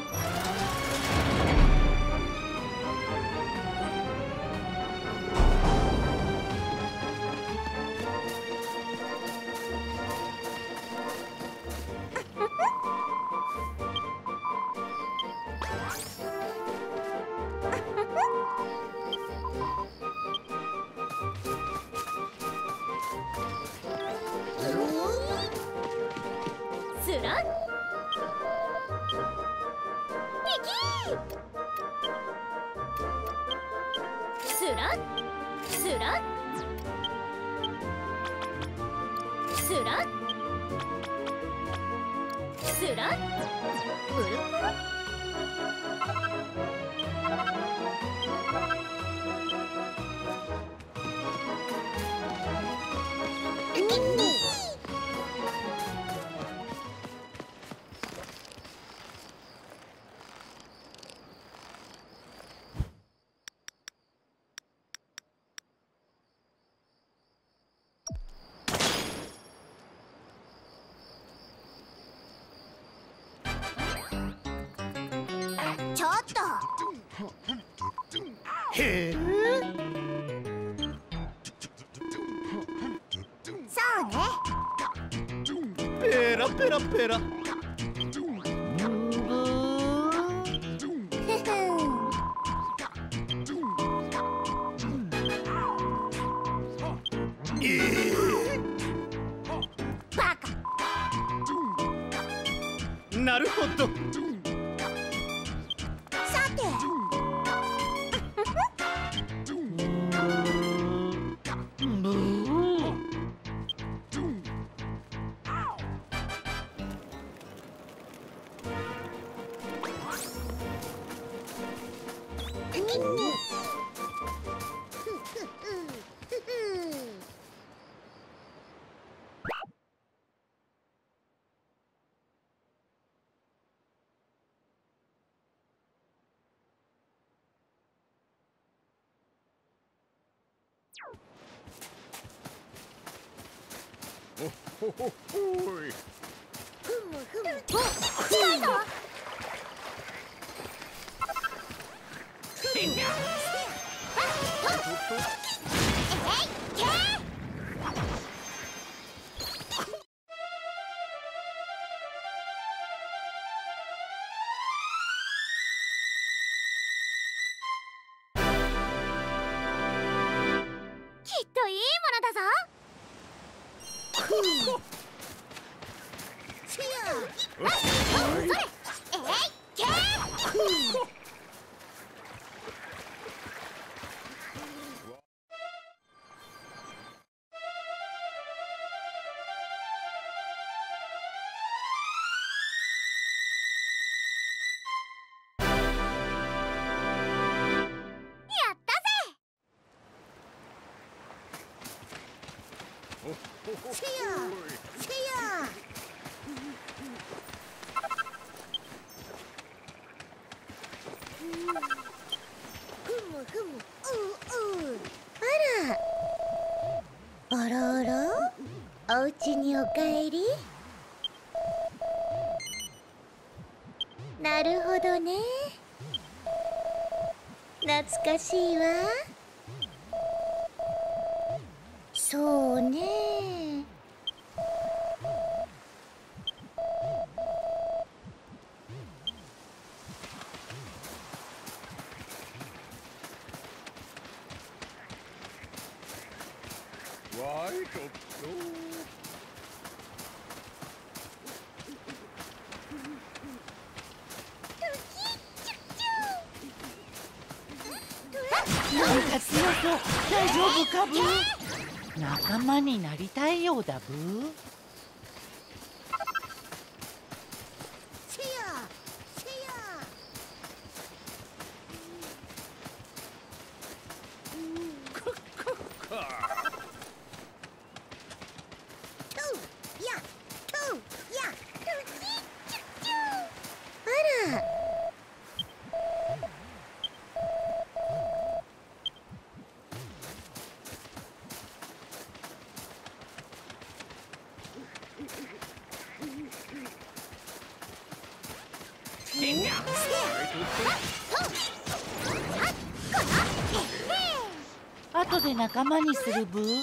スラッピキースラッスラッスラッスラッブルブルちょっとへえ。 そうねペラペラペラ。 バカなるほど。 さてほほほい。 ふむふむお、近いぞきっといいものだぞやったぜせやせやふむふむあらあらあらおうちにおかえりなるほどね懐かしいわそうねわいちょっと。 なんか強そう。大丈夫かブー。仲間になりたいようだブー。 せやせやあら後で仲間にするブー。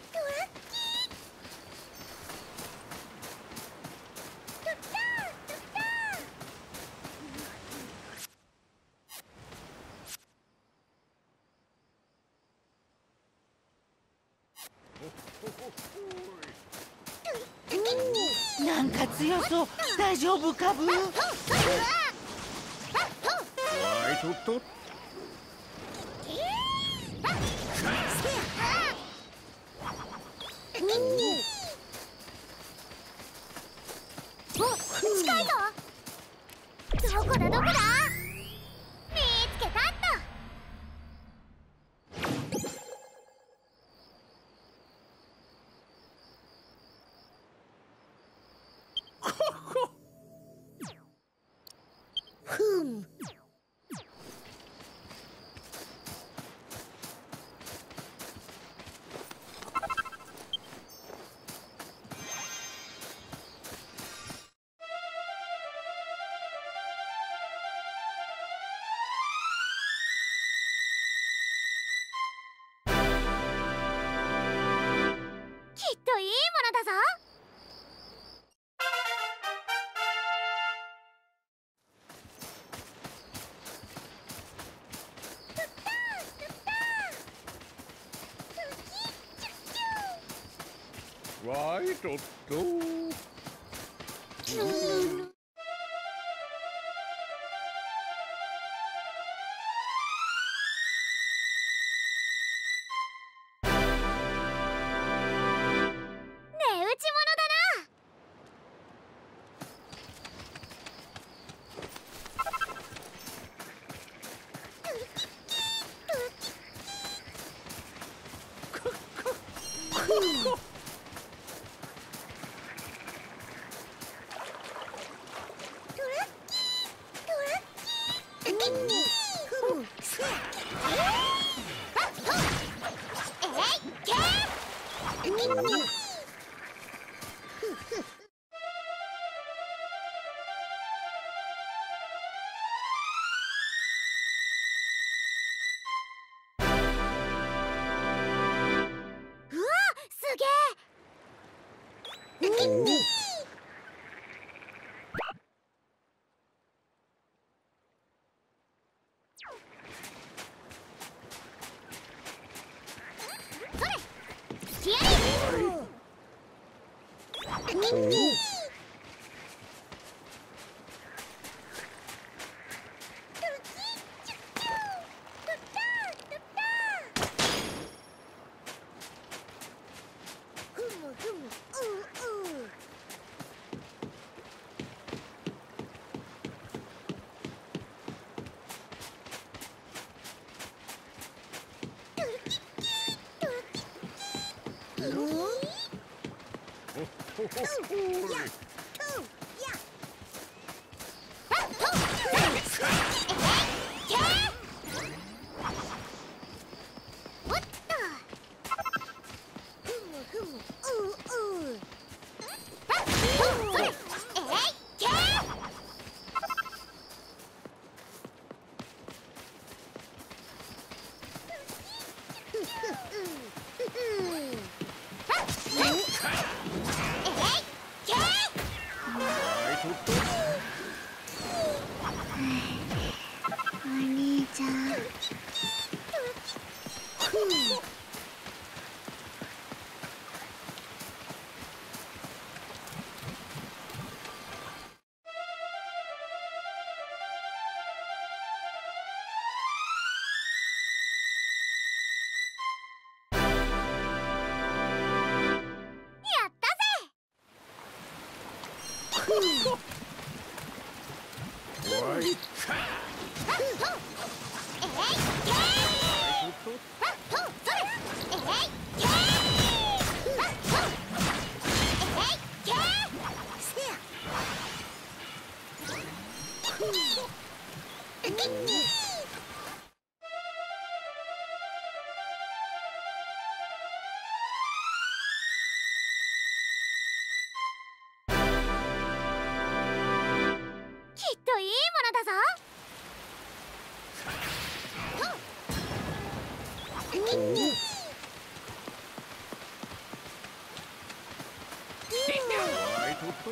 なんか強そう。大丈夫かブー。 わいとっと。 近いぞ。どこだどこだ。見つけたっと。ふん。きっといいものだぞ。 わいとっと。 値打ち物だな。うわ、すげえ。それ、スキアリ。ふむふむ、うう。お兄ちゃん。やったぜ。 わい。 きっといいもののだぞ。 はいとっと。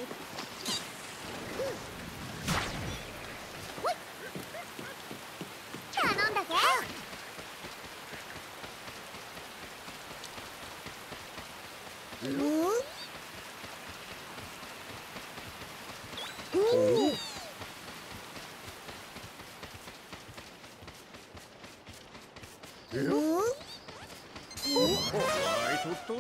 頼んだぜ。 はいとっと。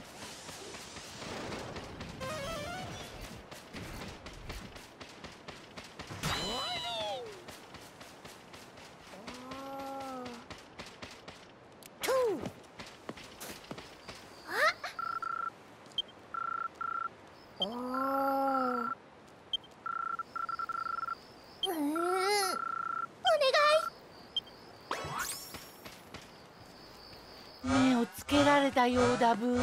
目をつけられたようだブー。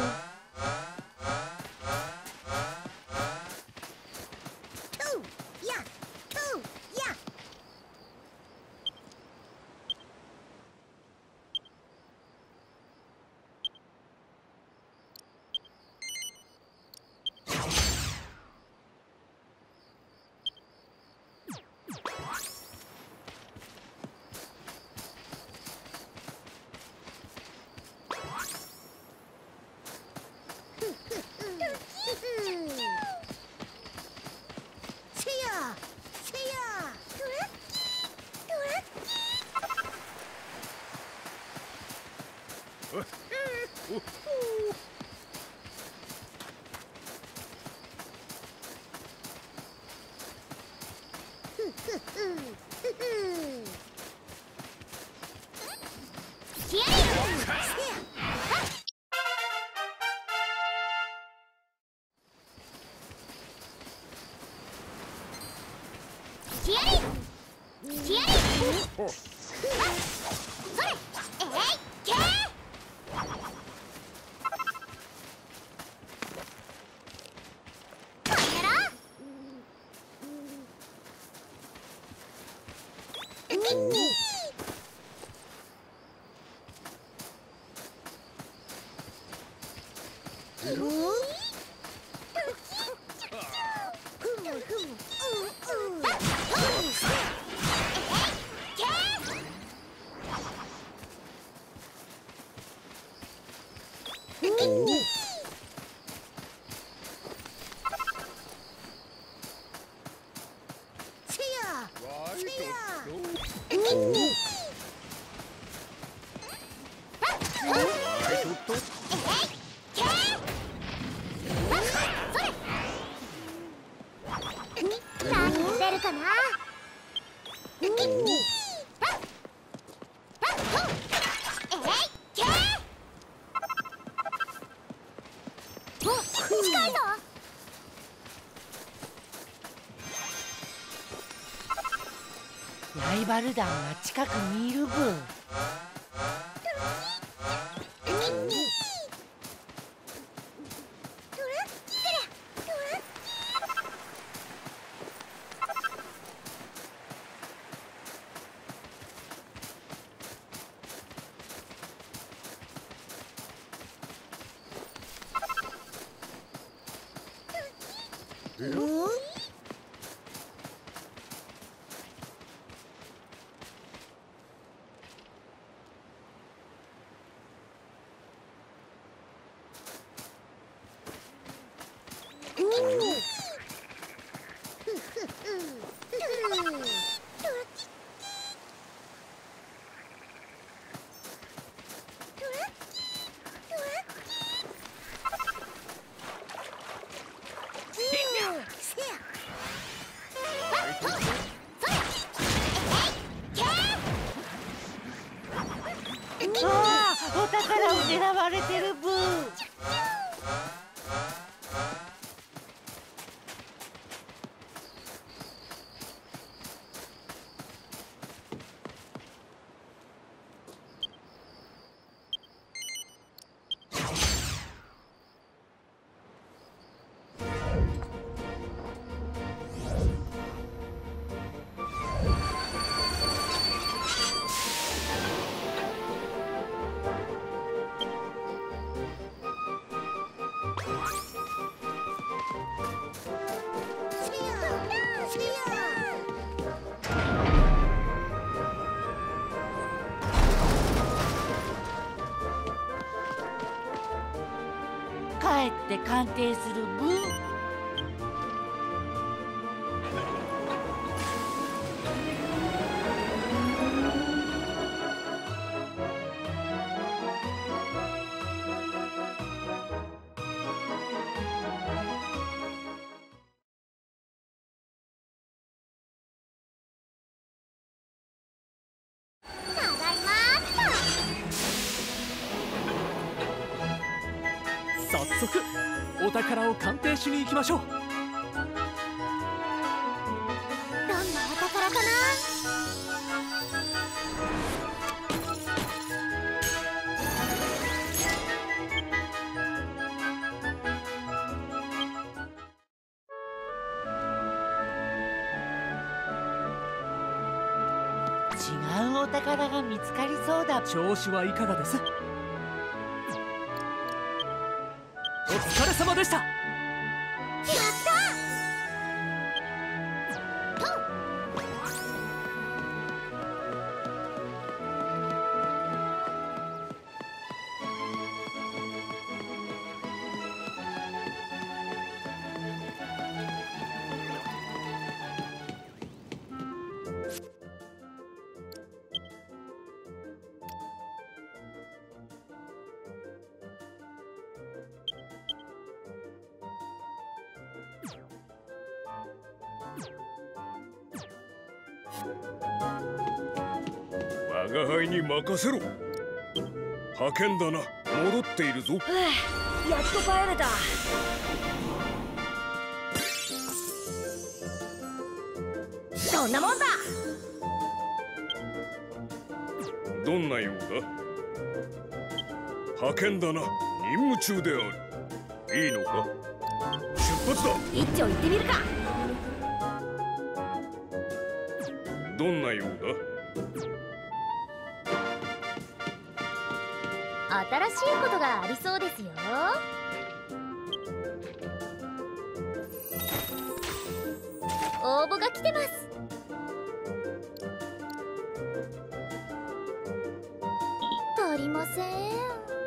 何出るかな。近いぞ。 ライバル団が近くにいるブー。お宝を狙われてるブー。 って鑑定するブー。 ただいま早速お宝を鑑定しに行きましょう。 どんなお宝かな。 違うお宝が見つかりそうだ。 調子はいかがです？お疲れ様でした。 やったと我が輩に任せろ。派遣だな、戻っているぞ。 やっと帰れた。そんなもんだ。 どんな用だ？派遣だな、任務中である。いいのか？出発だ。 一丁行ってみるか。 どんな用だ？ 新しいことがありそうですよ。応募が来てます。足りません。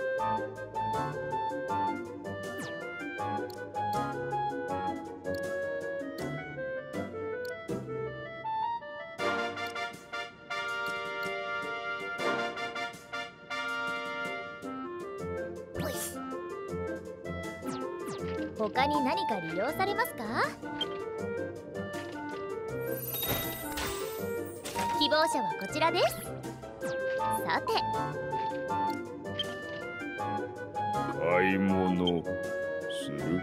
他に何か利用されますか？希望者はこちらです。さて、 買い物する？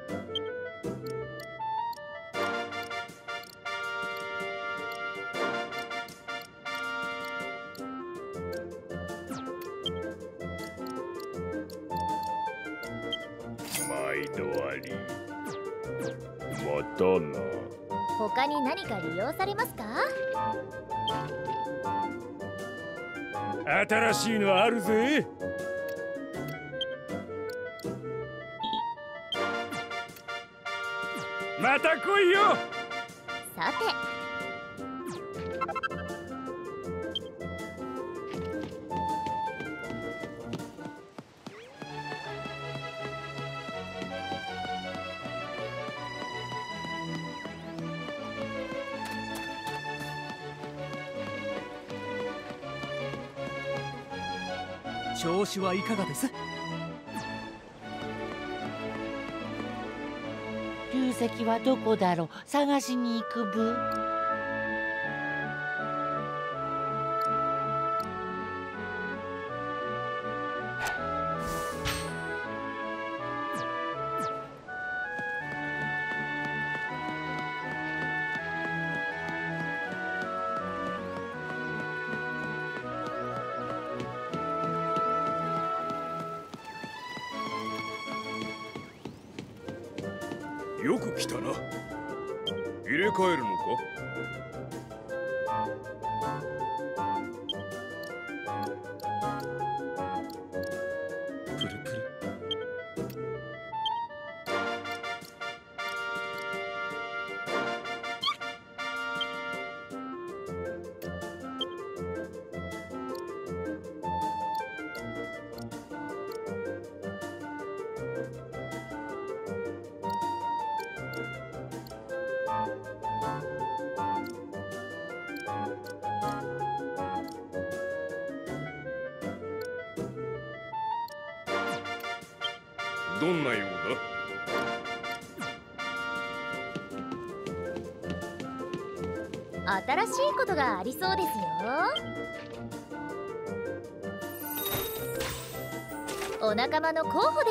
毎度あり。またな。 他に何か利用されますか？ 新しいのあるぜ。また来いよ。 さて、 調子はいかがです？ 流石はどこだろう。探しに行くブ。 よく来たな。入れ替えるのか？プルプル。 どんなようだ？ 新しいことがありそうですよ。お仲間の候補です。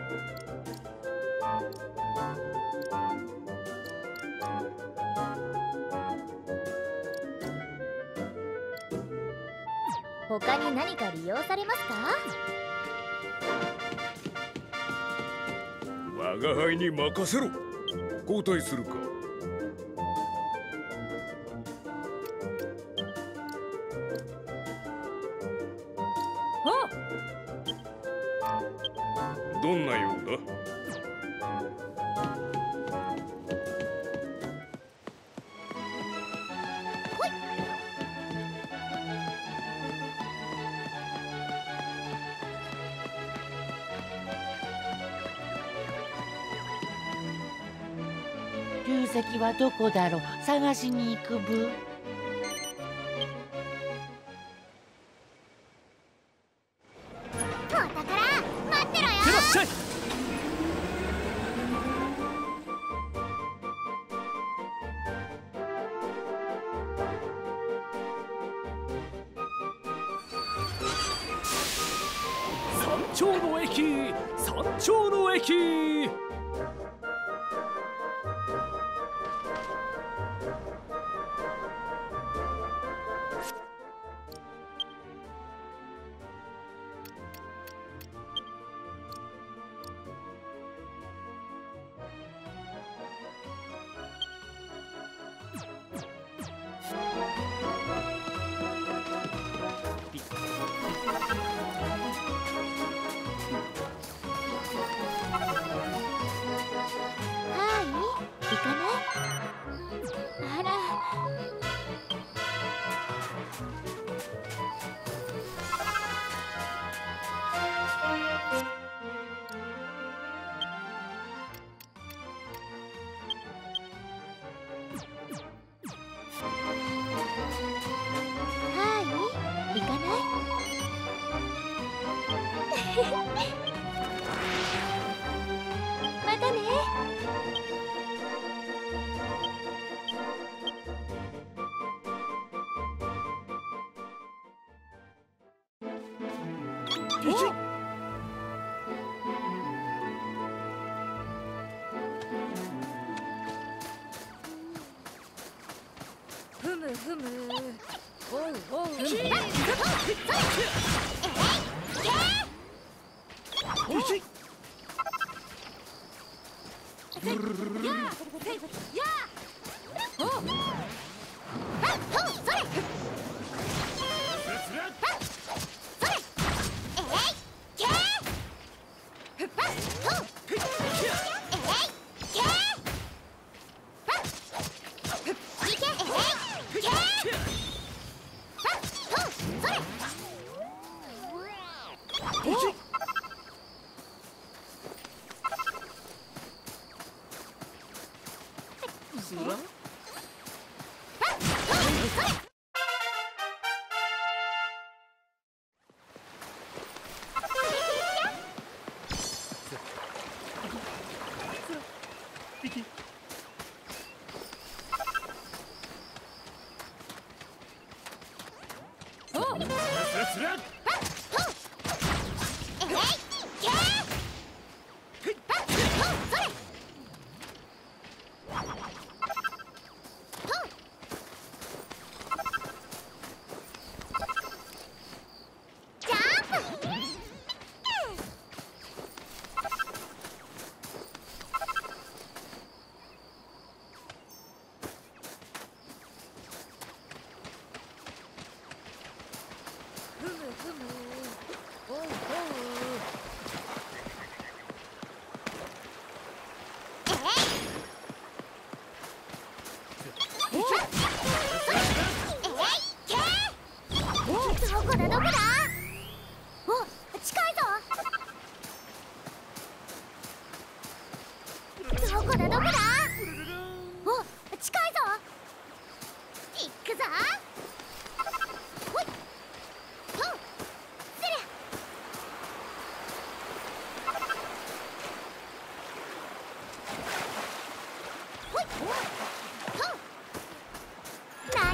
他に何か利用されますか？ 我が輩に任せろ。交代するか？どんなようだ？ 流石はどこだろう。探しに行くブ。 お宝待ってろよ。 いってらっしゃい。山頂の駅、山頂の駅。 行かない？あら。はい、行かない？またね。 ふむふむ。おうおう。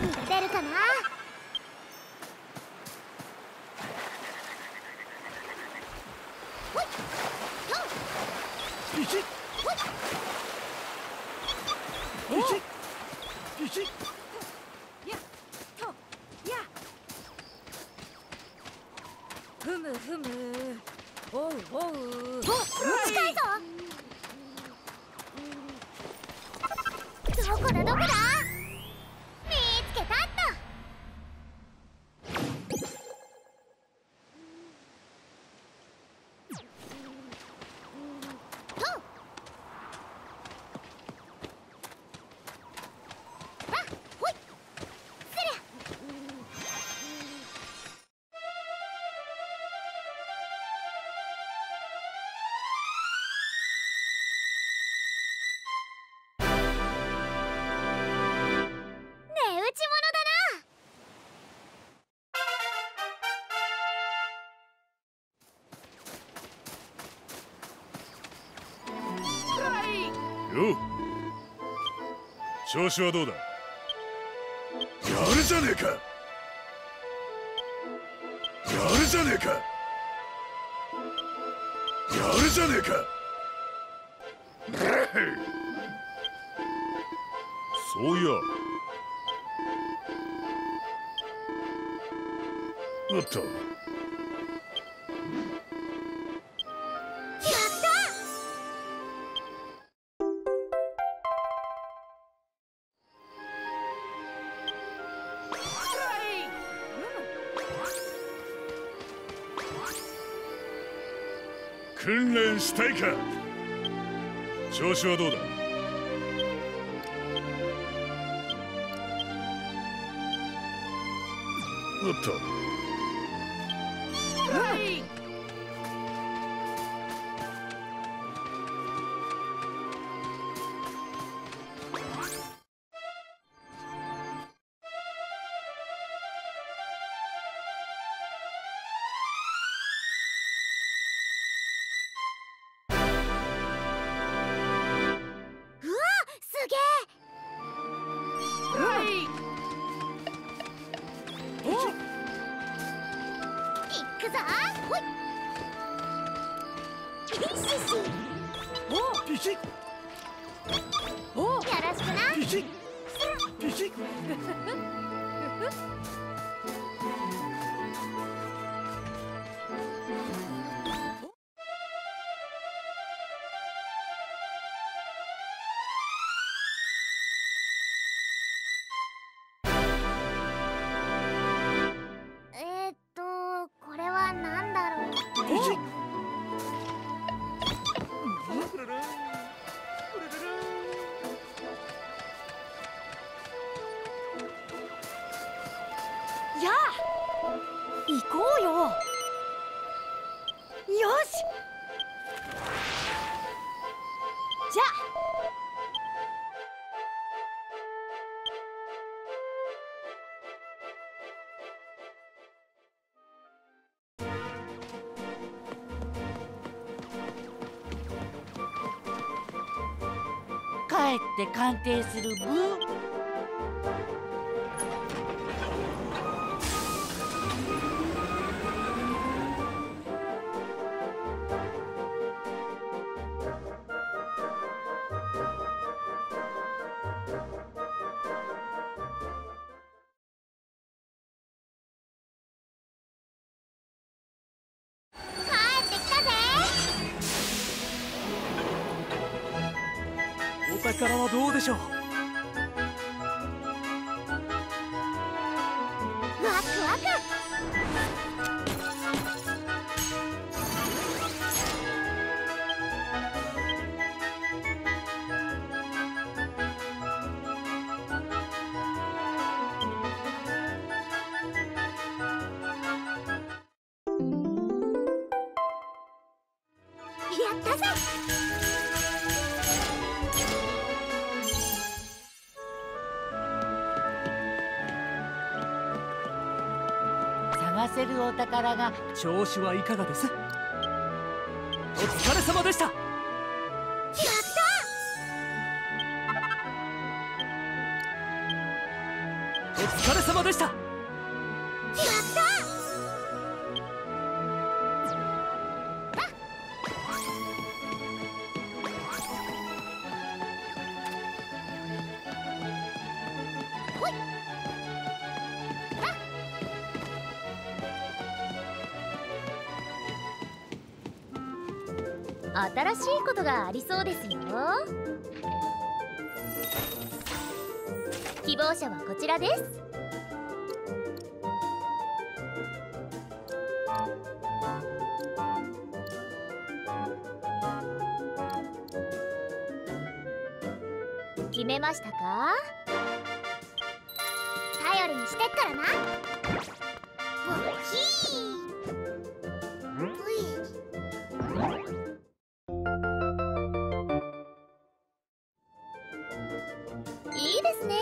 何が出るかな。ほいとピシッほいピシッピシッやっとやふむふむおうおうお、近いぞ。どこだどこだ。見つけたっと。とあ、ほいすりゃ。値打ち物だな。 よう、調子はどうだ。やるじゃねえか、やるじゃねえか、やるじゃねえか。そういや、おっと、 やった。 訓練したいか。調子はどうだ。おっと、 うわ、すげえ。いくぞ。ほい。ピシシ。 おピシッおよろしくな。 ピシッピシッこれはなんだろう。 ピシッやあ行こうよ。よしじゃあ帰って鑑定するブー。 帰ってきたぜ。 お宝はどうでしょう。 ワクワク。やったぜ。 探せるお宝が。 調子はいかがです。お疲れ様でした。 やった。 お疲れ様でした。 やったほい新しいことがありそうですよ。希望者はこちらです。決めましたか？頼りにしてっからな。おっきい。いいですね。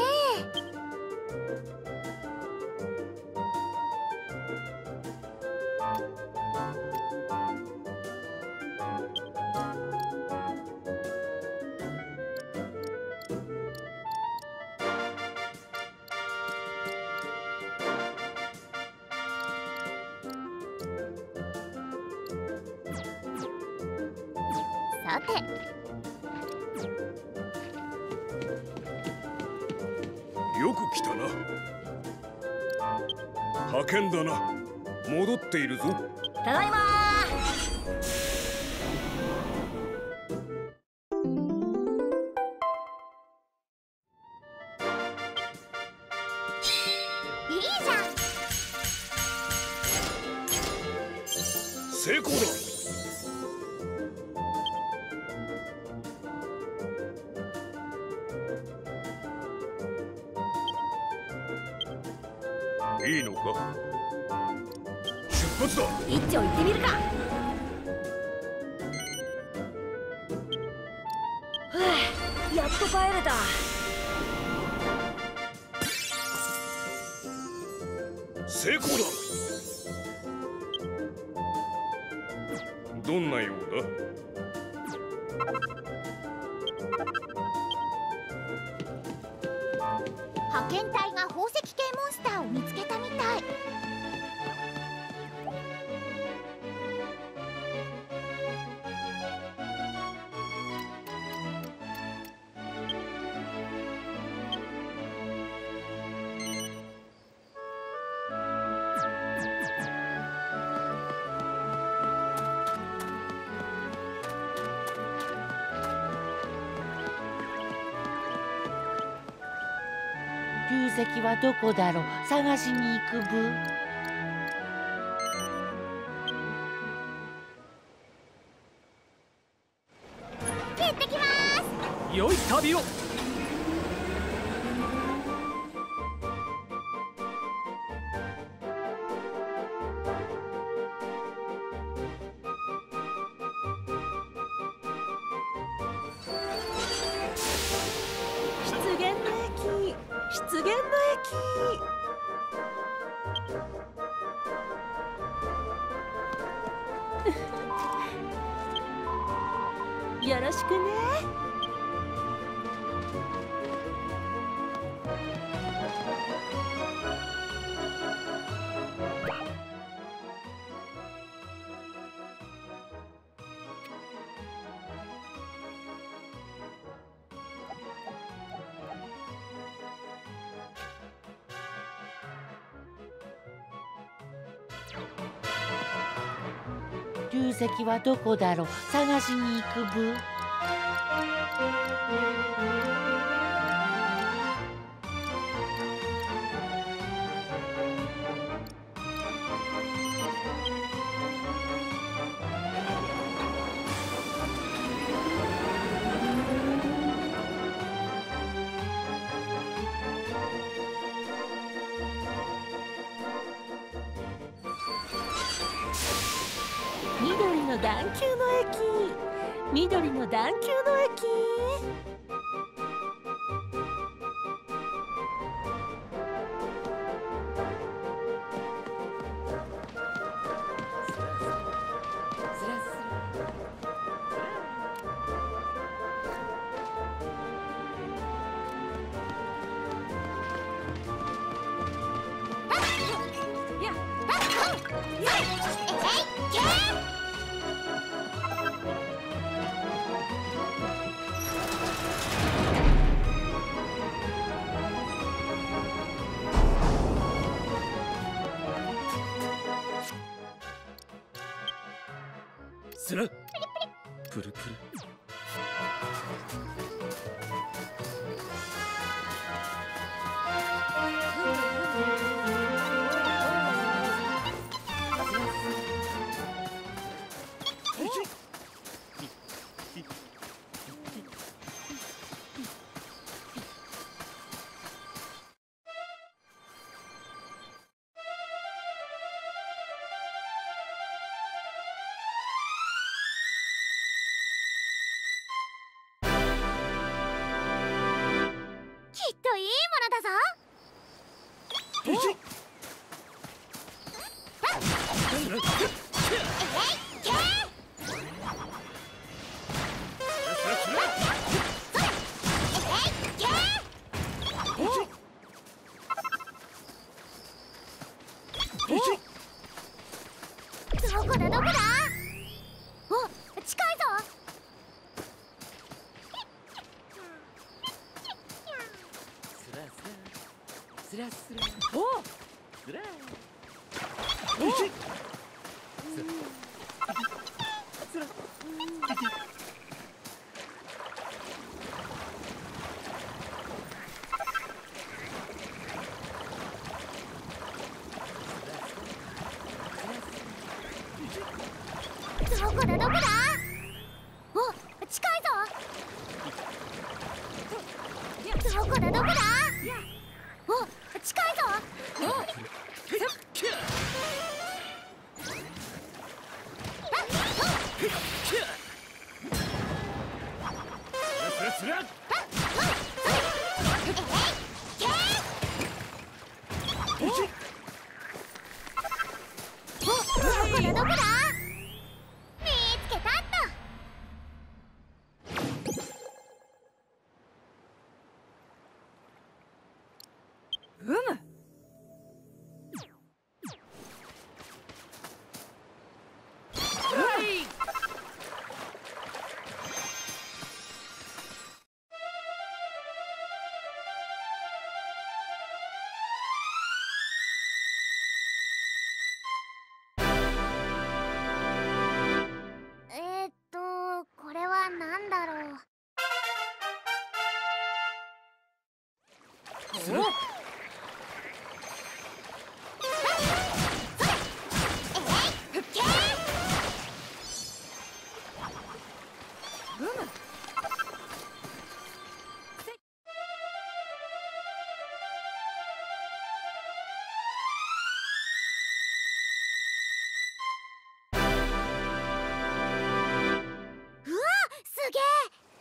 さて。 よく来たな。派遣だな。戻っているぞ。 ただいまいいじゃん。 成功だ。いいのか？出発だ。 一丁行ってみるか。ふぅ、やっと帰れた。 成功だ。どんなようだ？ 派遣隊が宝石系モンスターを見つけたみたい。 龍石はどこだろう。探しに行くブ。 行ってきます。 良い旅を。 湿原の駅、湿原の駅。よろしくね。 龍石はどこだろう。探しに行くブ。緑の段丘の駅。緑の段丘の駅。 スラプルプル。 きっといいものだぞ。どこだどこだ。お、近いぞ。 スラスラ。 おスラ。 どこだどこだ。お、近いぞ。どこだどこだ。お、近いぞ。 スラどこだどこだ。見つけたっと。 うむ。 これは何だろう。すげえ。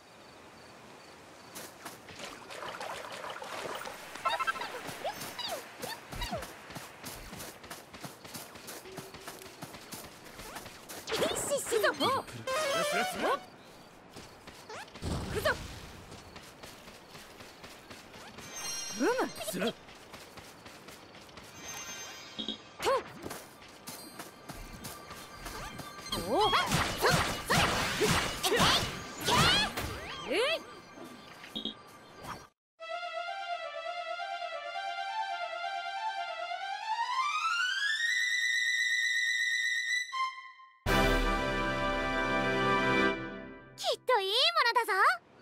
スラきっといいものだぞ。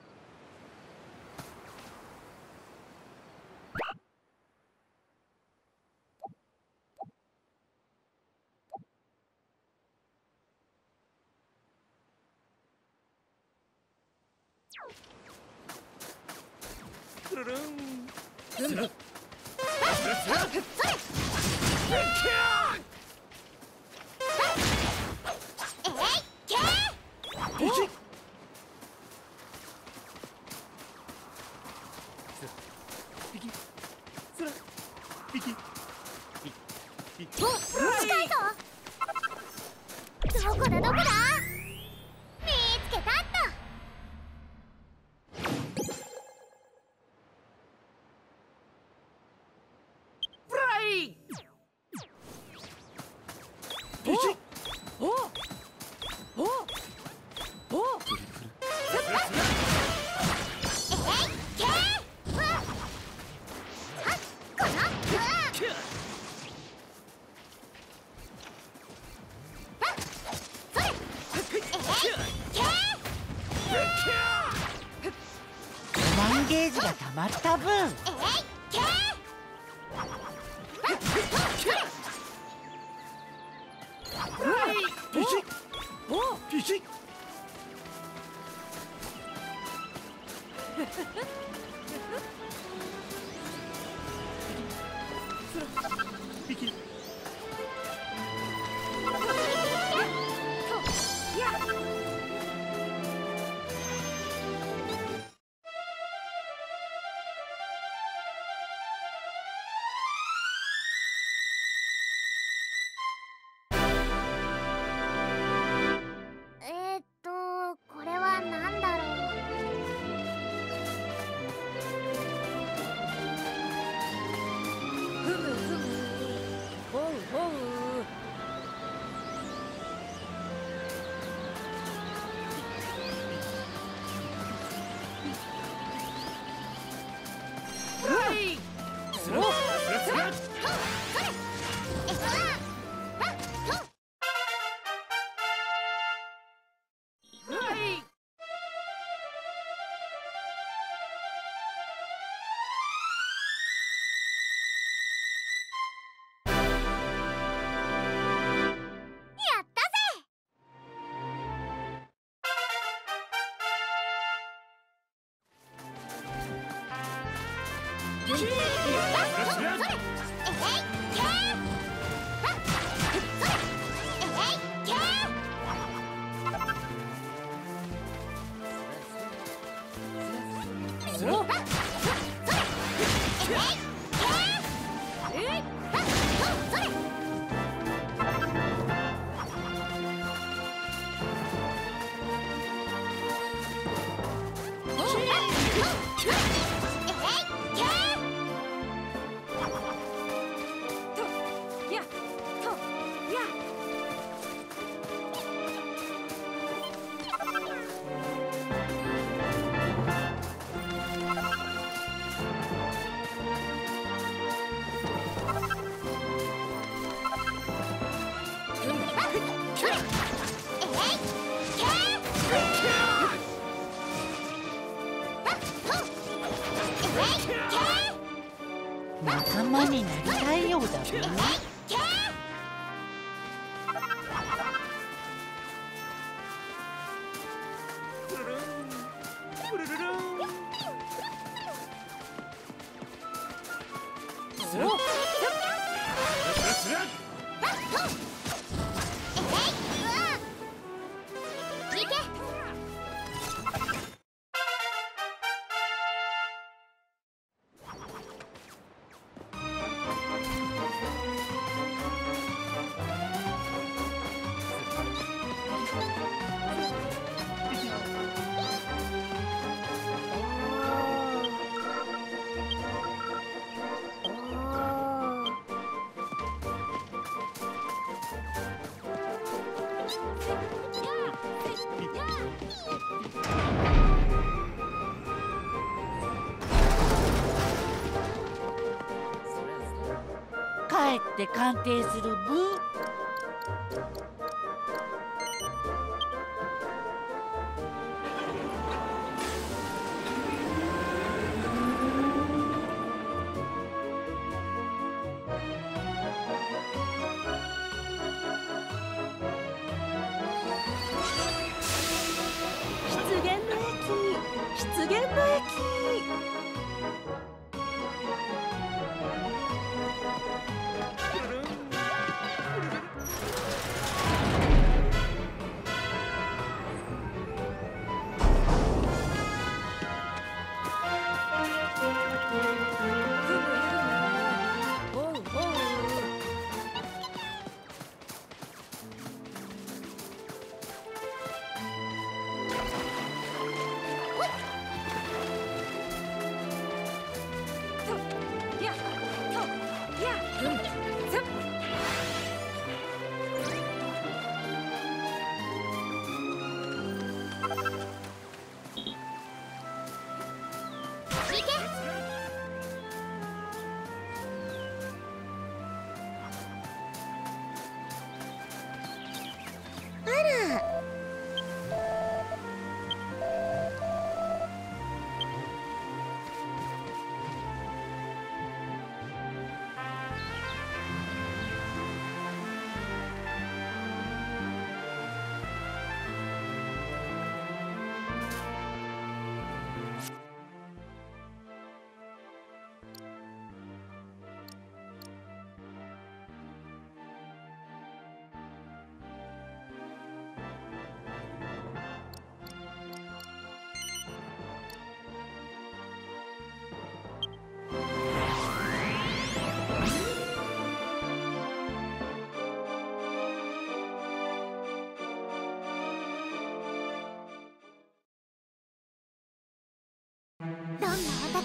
プルルンスラ近いぞ。どこだどこだ。見つけたっと。 まったブー。 けピキピキピキこれは何だろう。 ふむふむおうおうスラッスラッやったぜ。 仲間になりたいようだブー。帰って鑑定するブー。 失言の駅失言の駅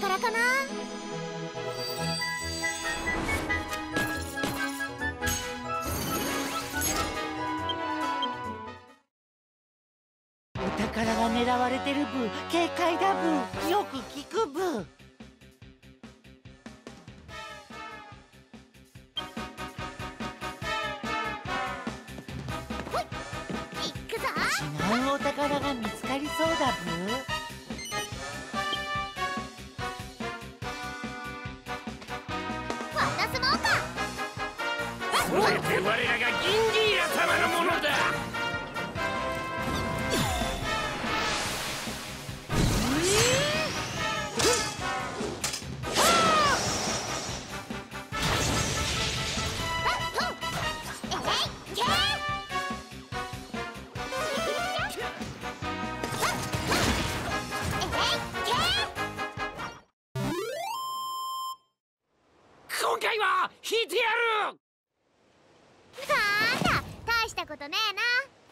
宝かな。 お宝が狙われてるブー。警戒だブー。よく聞くブー。 ほい、行くぞ。 違うお宝が見つかりそうだブー。 渡すもんか。 全て我らがギンギーラ様のものだ。今回は引いてやる。 なんだ、大したことねえな。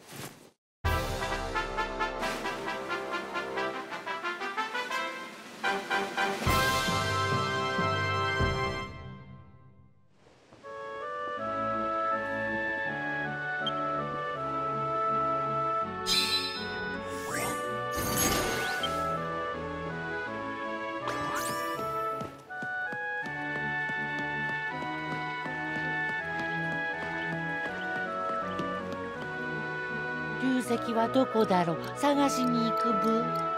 流石はどこだろう。探しに行くブー。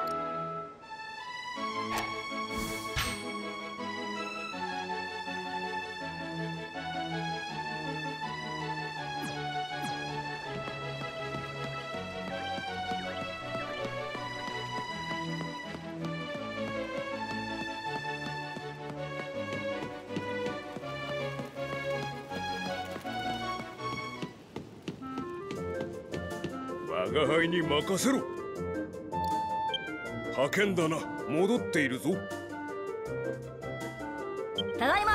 我が輩に任せろ。派遣だな、戻っているぞ。 ただいま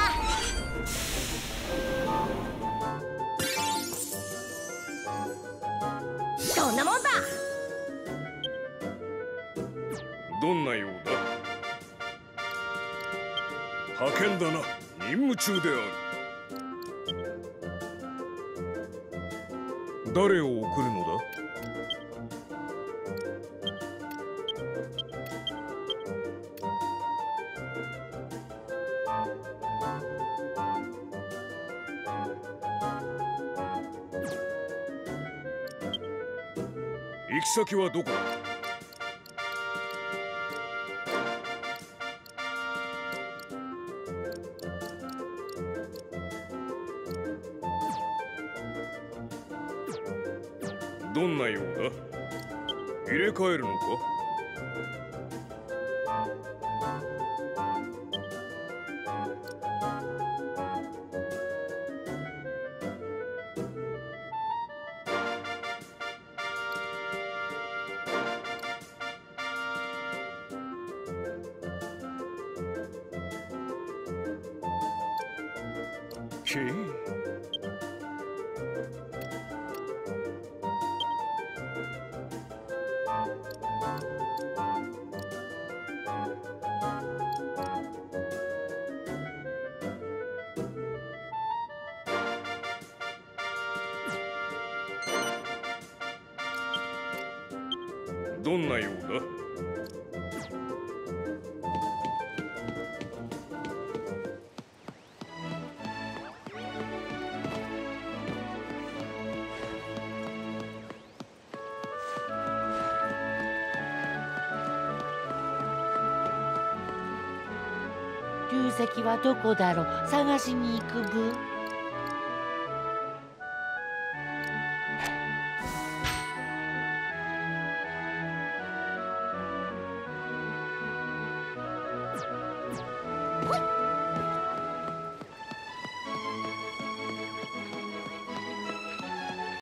ー。どんなもんだ。 どんなようだ。派遣だな、任務中である。誰を送るのだ。行き先はどこだ。どんなようだ。入れ替えるのか。けえ。どんなようだ。 流石はどこだろう。探しに行くブー。 ほい。